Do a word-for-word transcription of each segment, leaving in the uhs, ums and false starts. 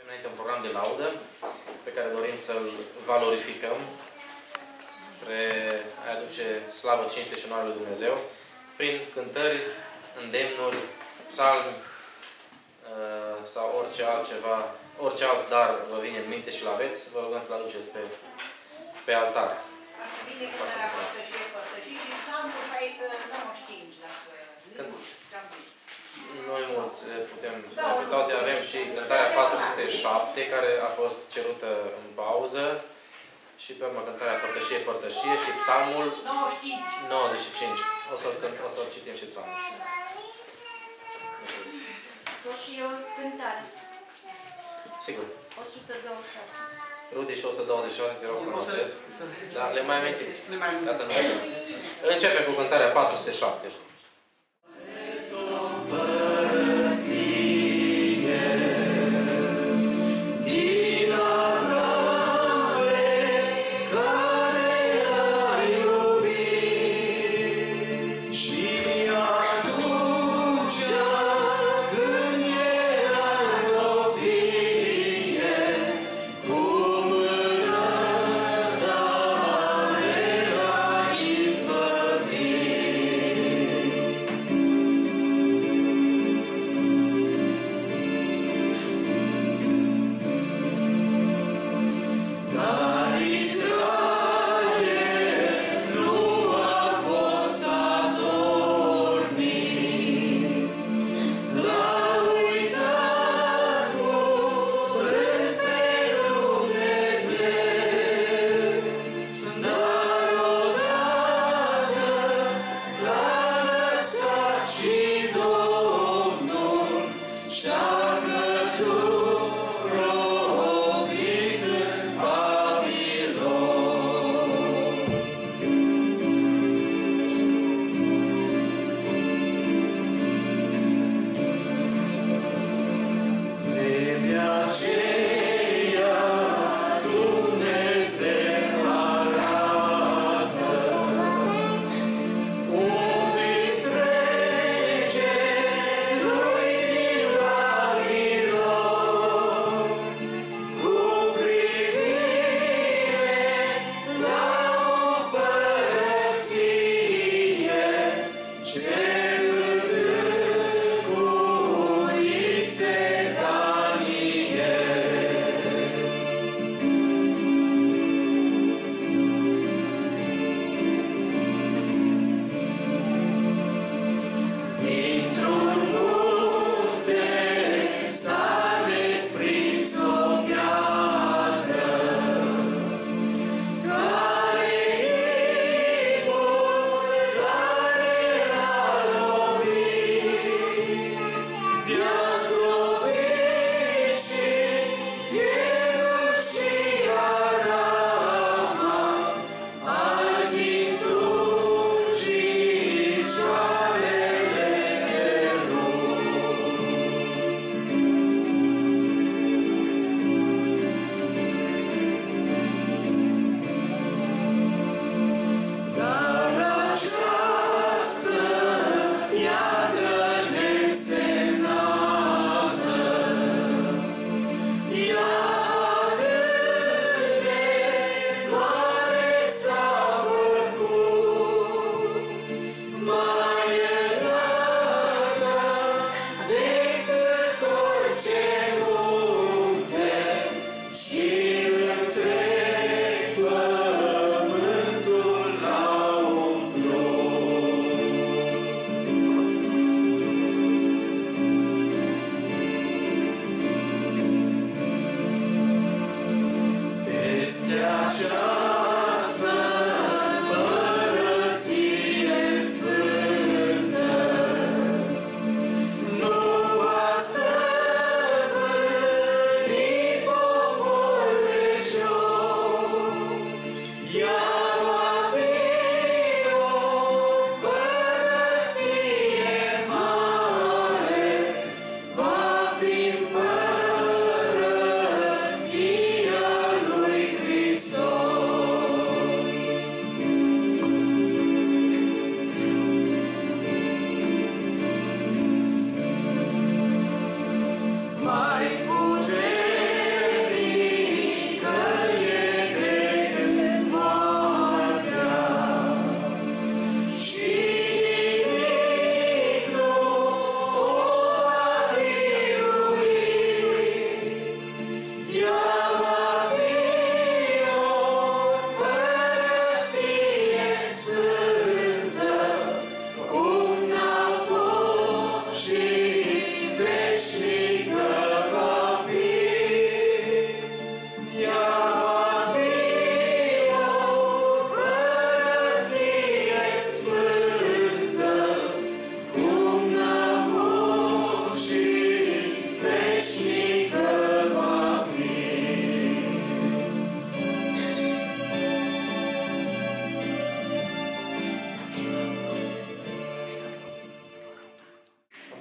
Înainte un program de laudă pe care dorim să-l valorificăm spre a aduce slavă, cinste și onoare lui Dumnezeu prin cântări, îndemnuri, psalmi sau orice altceva, orice alt dar vă vine în minte și l-aveți, vă rugăm să-l aduceți pe, pe altar. Bine că era părtășie, părtășie și psalmul nouăzeci și cinci, dacă noi mulți putem pe toate. Avem și cântarea patru sute șapte, care a fost cerută în pauză. Și pe urmă cântarea Părtășie, Părtășie și psalmul nouăzeci și cinci. O să-l o să citim și psalmul. Tot și eu cântare. Sigur. o sută douăzeci și șase. Rudi și o sută douăzeci și șase, te rog să notez. Dar le mai amintiți. Începe cu cântarea patru sute șapte.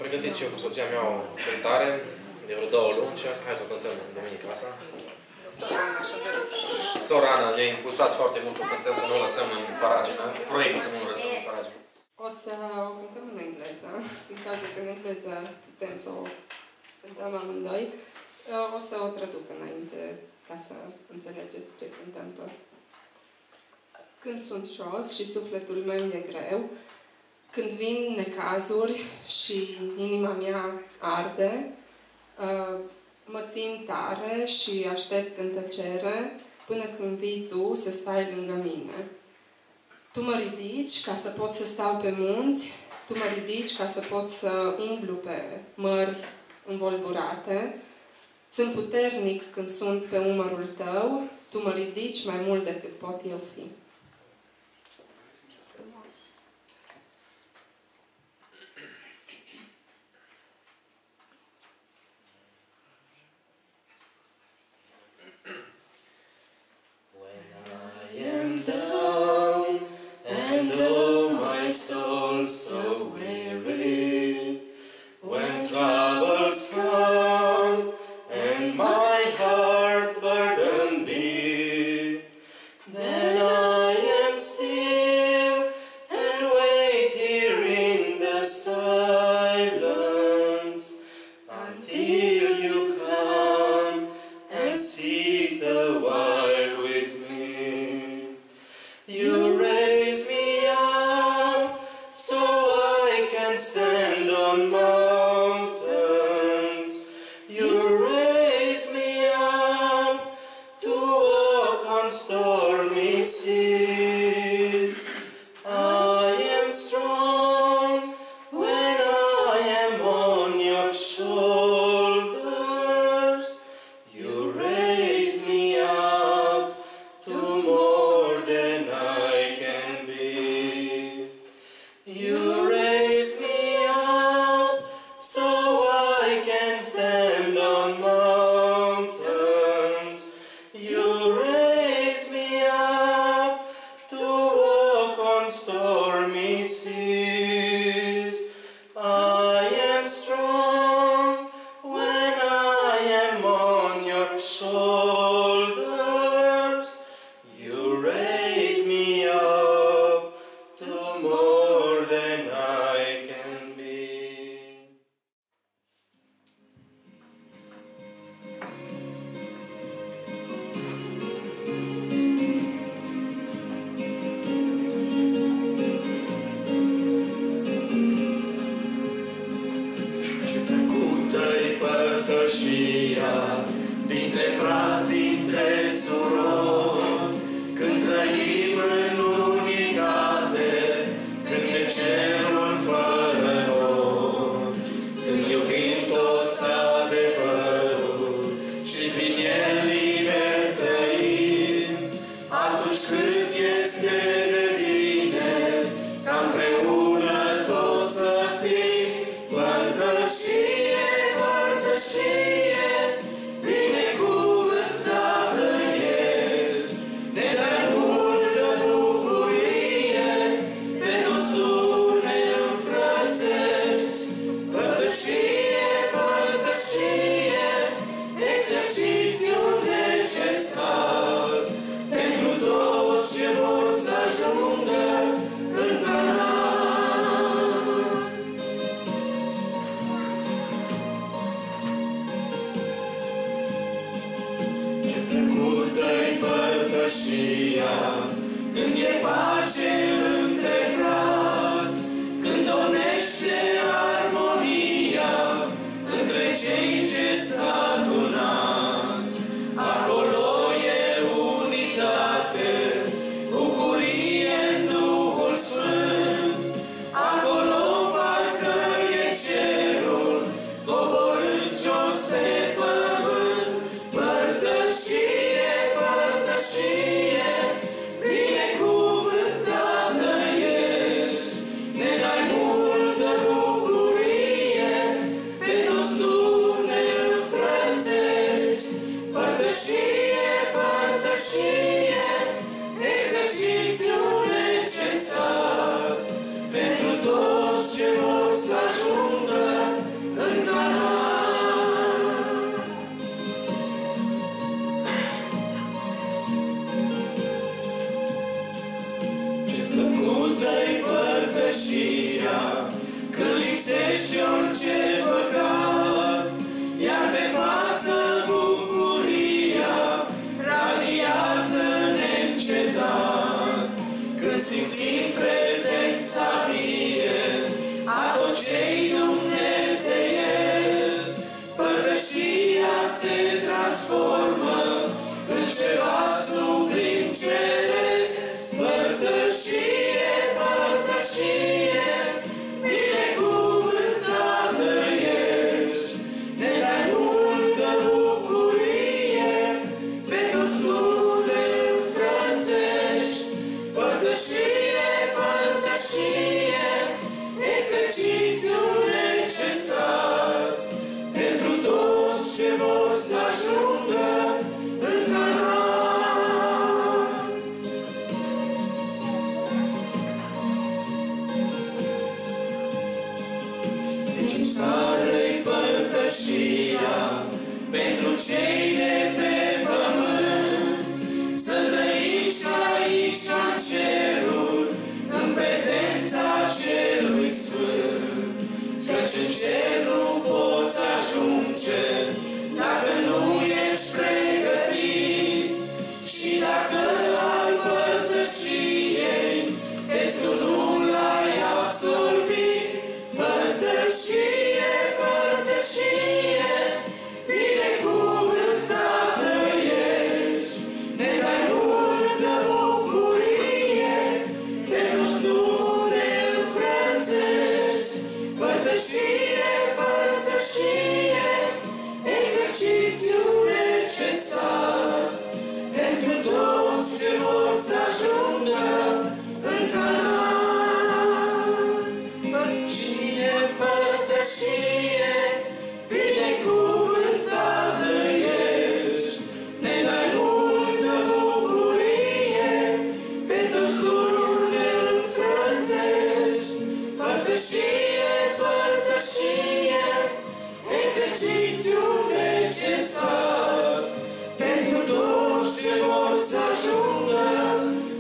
pregătit și eu cu soția mea o cântare de vreo două luni și am zis, hai să o cântăm în duminica asta. Sorana, așa de Sorana ne-a impulsat foarte mult să cântăm, să nu o lăsăm în paragină. Proiectul să nu o lăsăm în paragină. O să o cântăm în engleză, în cazul că în engleză putem să o cântăm amândoi. O să o traduc înainte, ca să înțelegeți ce cântăm toți. Când sunt jos și sufletul meu e greu, când vin necazuri și inima mea arde, mă țin tare și aștept în tăcere până când vii tu să stai lângă mine. Tu mă ridici ca să pot să stau pe munți, tu mă ridici ca să pot să umblu pe mări învolburate. Sunt puternic când sunt pe umărul tău, tu mă ridici mai mult decât pot eu fi. So weary when troubles come and my heart burden be, then I am still and wait here in the silence until you come and sit a while with me. You raise me up so I can stand on mountains. You raise me up to walk on stormy seas. I am strong when I am on your shoulders. You raise me up to more than I can be. You raise me up so I can stand on mountains. You raise me up to walk on stormy seas. I am strong when I am on your shoulders. You raise me up to more than I can be. Ce plăcută-i părtășia dintre frați, dintre surori, când trăim în unitate, când e cerul fără nori, când iubim toți adevărul și prin el liber trăim, atunci cât este de bine ca împreună toți să fim. Părtășie, părtășie, binecuvântată ești, ne dai multă bucurie, pe toți tu ne înfrățești. Părtășie, părtășie, exercițiul necesar pentru toți ce vor să ajungă în Canaan. Ce plăcută-i părtășia când e pace între frați, când domnește armonia între cei ce s-au adunat. Acolo e unitate, bucurie în Duhul Sfânt. Acolo parcă e cerul coborând jos pe pământ. Părtășie, părtășie, binecuvântată păzește orice păcat, iar pe față bucuria radiază neîncetat. Când simțim prezența vie a tot ce-i dumnezeiesc, părtășia se transformă în ceva sublim ceresc. Părtășie, părtășie, binecuvântată ești, ne dai multă bucurie, pe toți tu ne înfrățești. Părtășie, părtășie, exercițiul necesar pentru toți ce vor să ajungă în Canaan. Necesară-i părtășia pentru cei de pe pământ, să trăim și aici în ceruri, în prezența Celui Sfânt. Căci în cer nu poți ajunge dacă nu ești pregătit, și dacă al părtășiei testul nu l-ai absolvit. Părtășie, părtășie, binecuvântată ești, ne dai multă bucurie, pe toți tu ne înfrățești. Părtășie, părtășie, exercițiul necesar pentru toți ce vor să ajungă în Canaan. Părtășie, părtășie, binecuvântată ești, ne dai multă bucurie, pe toți tu ne înfrățești. Părtășie, părtășie, exercițiul necesar pentru toți ce vor să ajungă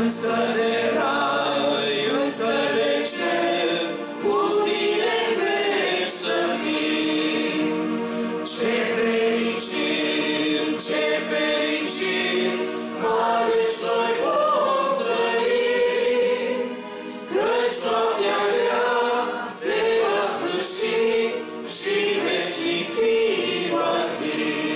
însă de rai, însă de cer, cu tine vei să fii. Ce fericit, ce fericit, aduci noi vom trăi, căci noaptea grea se va sfârși și veșnic fi va zi.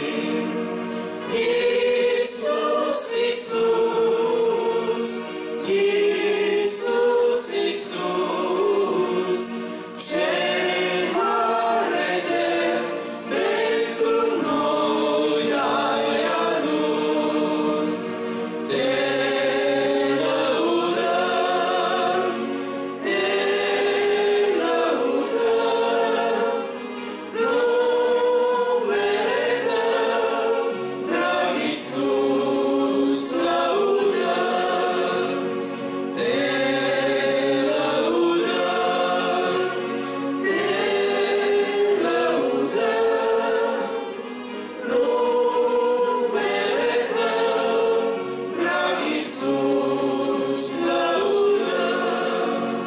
Iisus, Iisus, Iisus, Iisus, ce mare de pentru noi ai adus. Te lăudăm, te lăudăm, numele Tău, drag Iisus, lăudăm. Te lăudăm, te lăudăm, numele Tău, drag Iisus, lăudăm.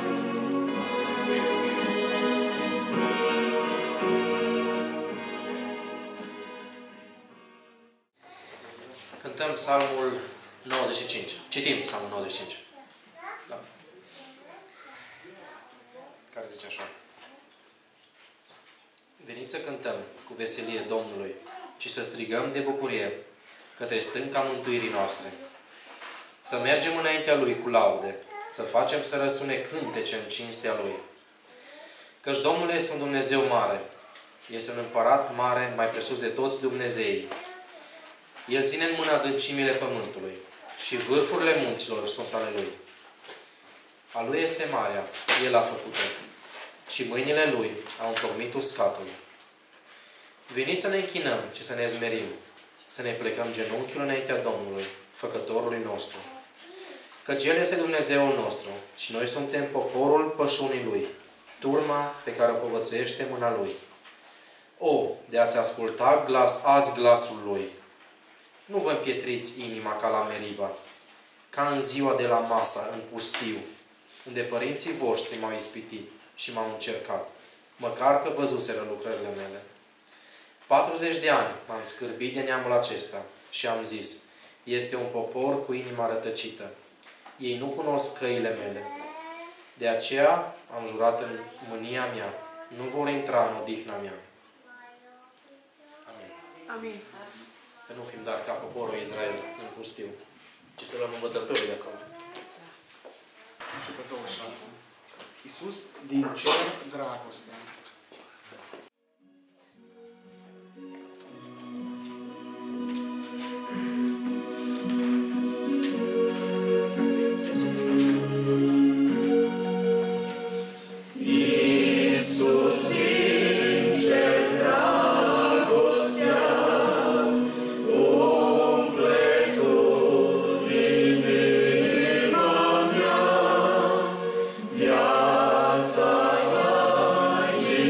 Cântăm psalmul nouăzeci și cinci. Citim psalmul nouăzeci și cinci. Da. Care zice așa. Veniți să cântăm cu veselie Domnului și să strigăm de bucurie către stânca mântuirii noastre. Să mergem înaintea Lui cu laude, să facem să răsune cântece în cinstea Lui. Căci Domnul este un Dumnezeu mare, este un împărat mare, mai presus de toți Dumnezeii. El ține în mână adâncimile pământului și vârfurile munților sunt ale Lui. A Lui este marea, El a făcut-o și mâinile Lui au întocmit uscatul. Veniți să ne închinăm și să ne zmerim, să ne plecăm genunchiul înaintea Domnului, Făcătorului nostru. Căci El este Dumnezeul nostru și noi suntem poporul pășunii Lui, turma pe care o povățuiește mâna Lui. O, de a-ți asculta glas, azi glasul Lui! Nu vă împietriți inima ca la Meriba, ca în ziua de la Masa, în pustiu, unde părinții voștri m-au ispitit și m-au încercat, măcar că văzuseră lucrările mele. patruzeci de ani m-am scârbit de neamul acesta și am zis, este un popor cu inima rătăcită. Ei nu cunosc căile mele. De aceea am jurat în mânia mea, nu vor intra în odihna mea. Amin. Amin. Să nu fim dar ca poporul Israel în pustiu, ci să luăm învățătorii de acolo. o sută douăzeci și șase. Iisus din cer dragoste. Iisus din cer dragostea, umple Tu inima mea, viața ai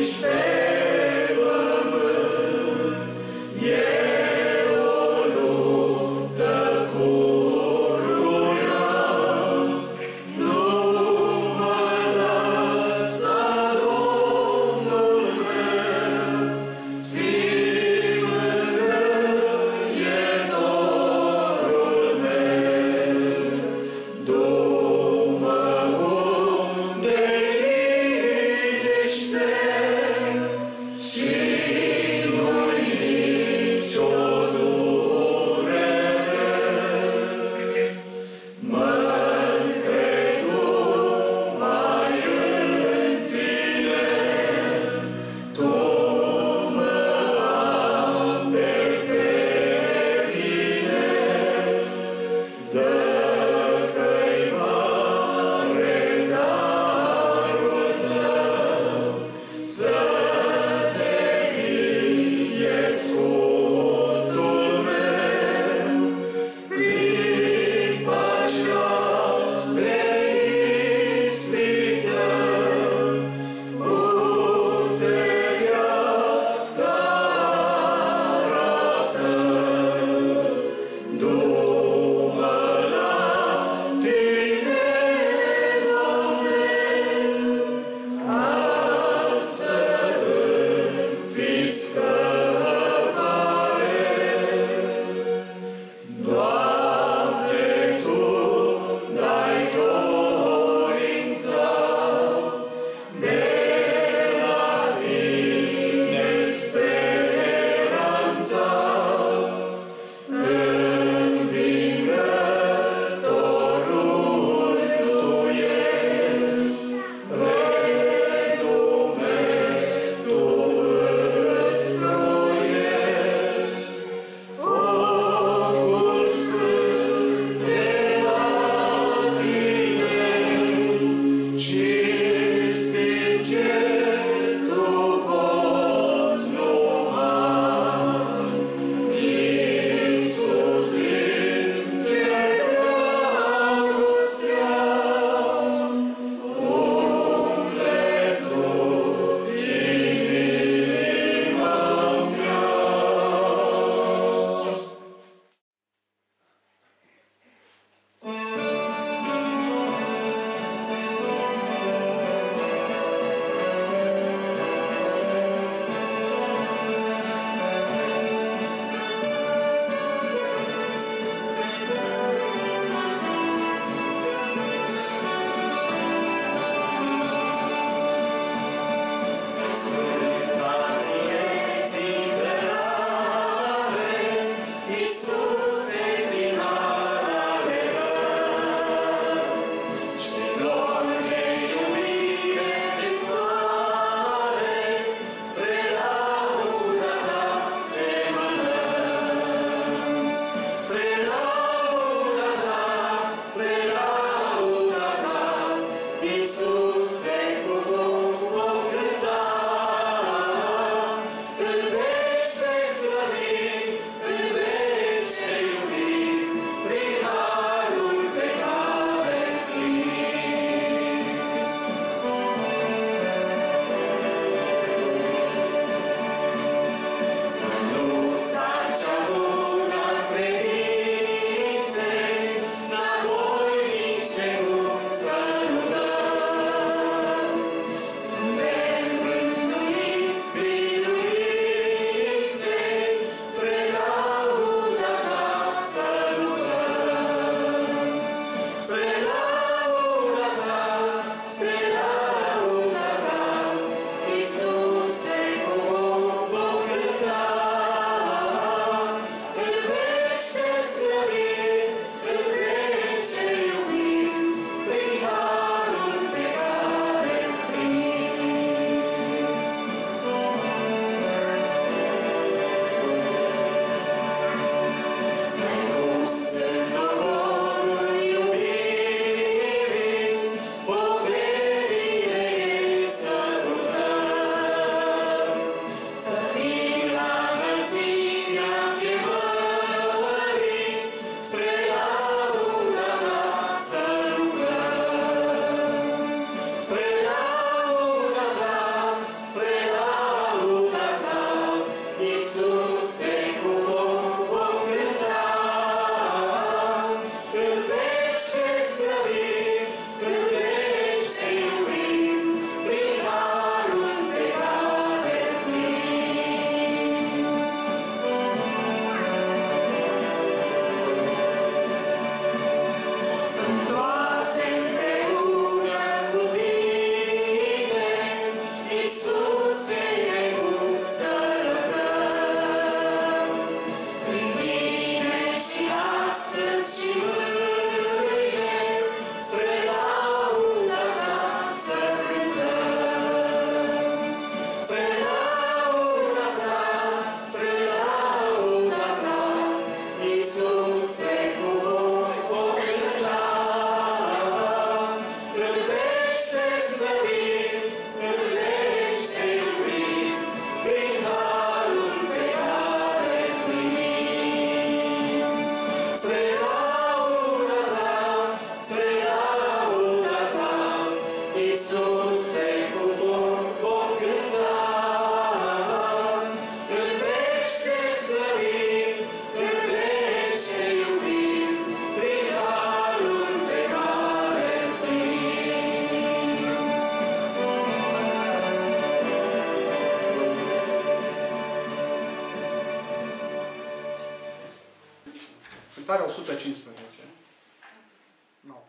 cântarea o sută cincisprezece. No.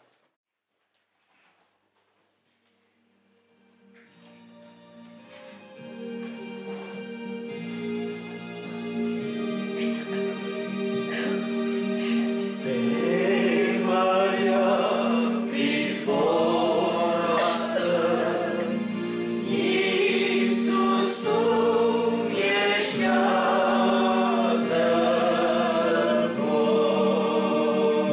Oh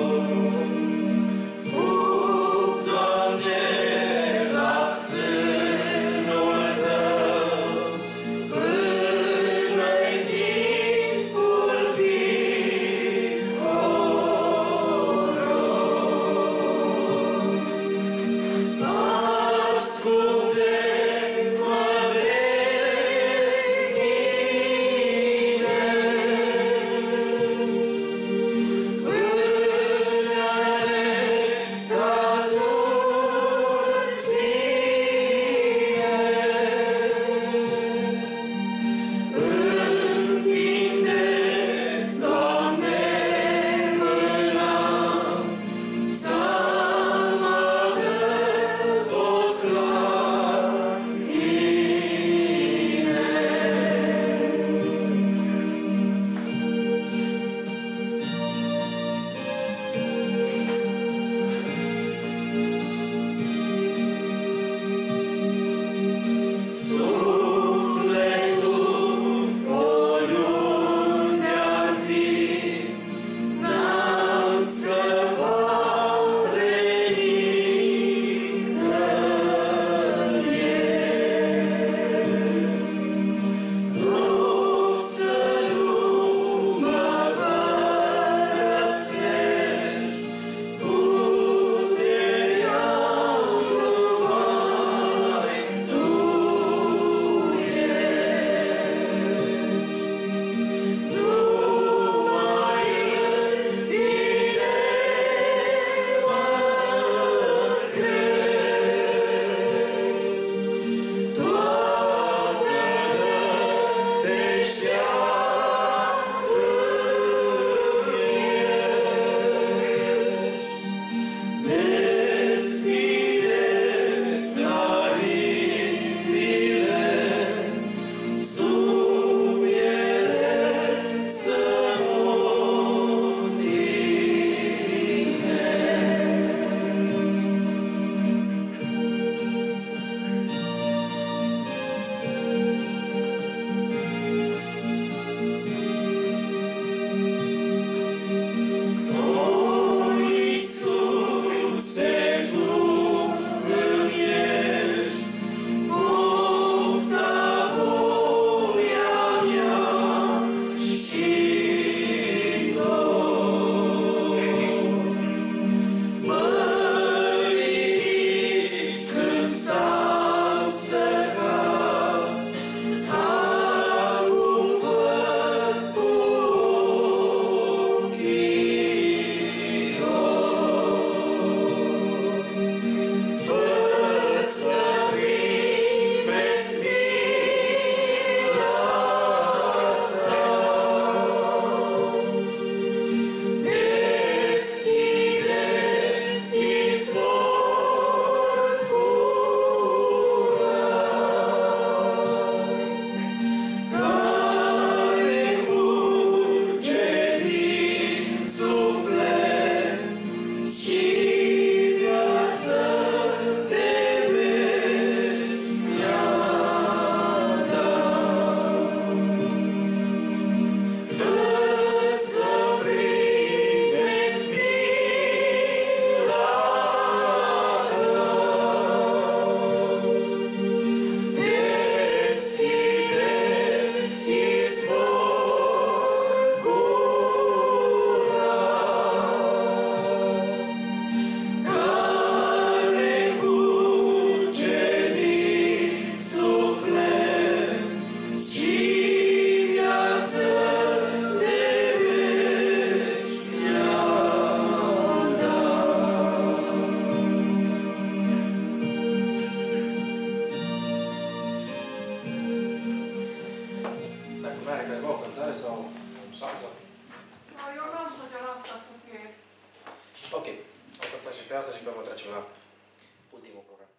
ultimul program.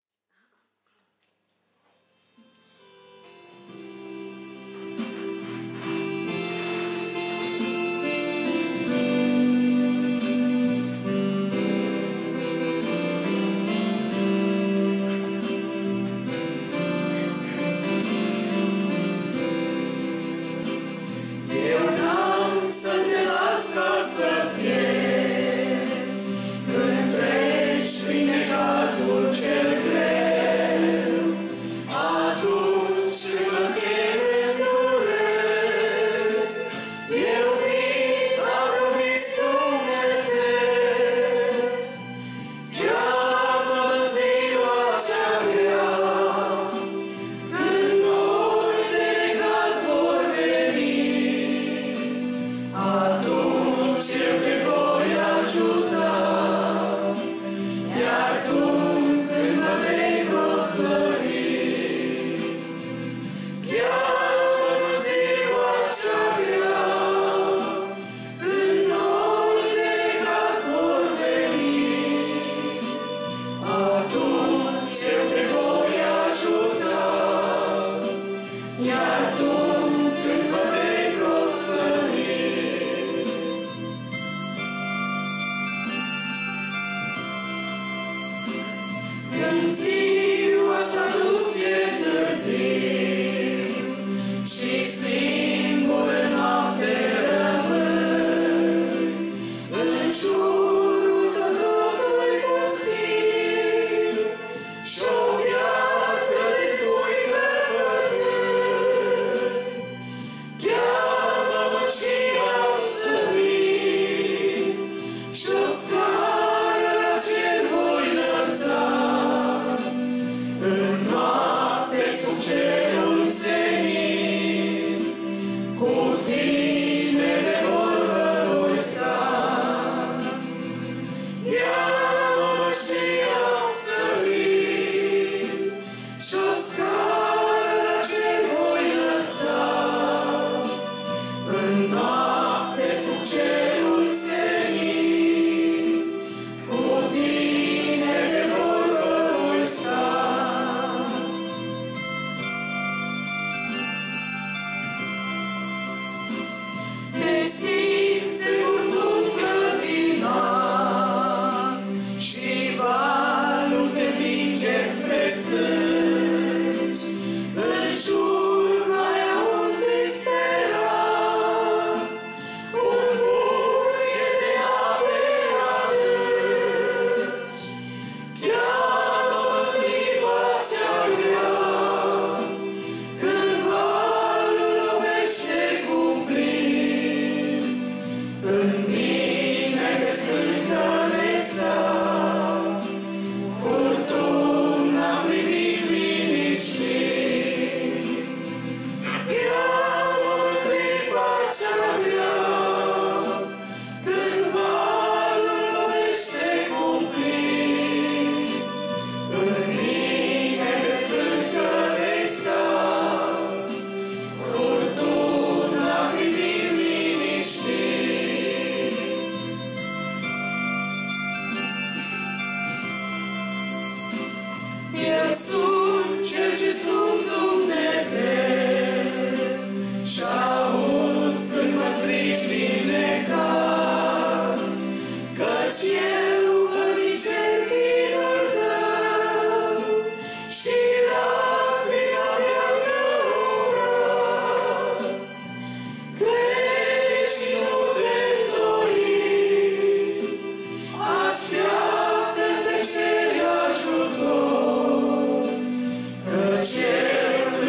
Eu n-am să te las să pierd, întregi prin necazul cel greu. Atunci când mă pierd dureri, eu vin, a promis Dumnezeu. Cheamă-mă în ziua cea grea, în nori de necaz vor veni. Atunci eu te voi ajuta, iar tu când mă vei proslăvi. Cheamă-mă în ziua cea grea, în nori de necaz vor veni. Atunci eu te voi ajuta, iar tu când mă vei proslăvi. Când ziua s-a dus e târziu și singur în noapte rămâi, în jurul tău totul-i pustiu și-o piatră de-ți uită pătrâni. Cheamă-mă și am să vin și-o scară la cer voi înălța. În noapte sub cerul senin, cu tine de vorbă voi sta. Cheamă-mă și am să vin și-o scară la cer voi înălța. În noapte sub cerul senin, cu tine de vorbă voi sta. Te simți furtun clătinat și valul te împinge spre stânci. În jur mai auzi disperat un buie de ape adânci. Cheamă-mă în clipa cea grea, când valul lovește cuplin. În mine de stâncă vei sta, furtuna privind liniștit. Cheamă-mă în clipa cea grea, când valul lovește cuplin. În mine de stâncă vei sta, furtuna privind liniștit. Eu sunt cel ce sunt Dumnezeu și-aud când mă strigi din necaz, căci eu îmi cer chinul tău și lacrima mea obraz. Crede și nu te îndoi, așteaptă-te ceri ajutor, căci el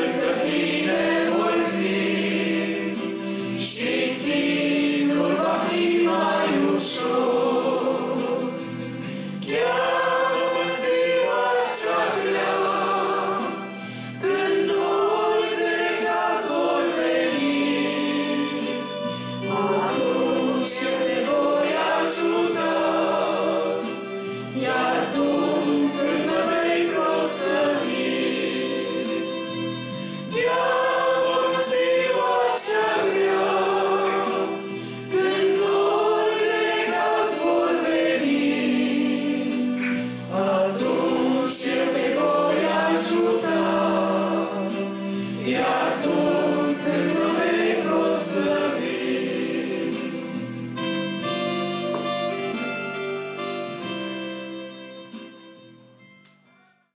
Iar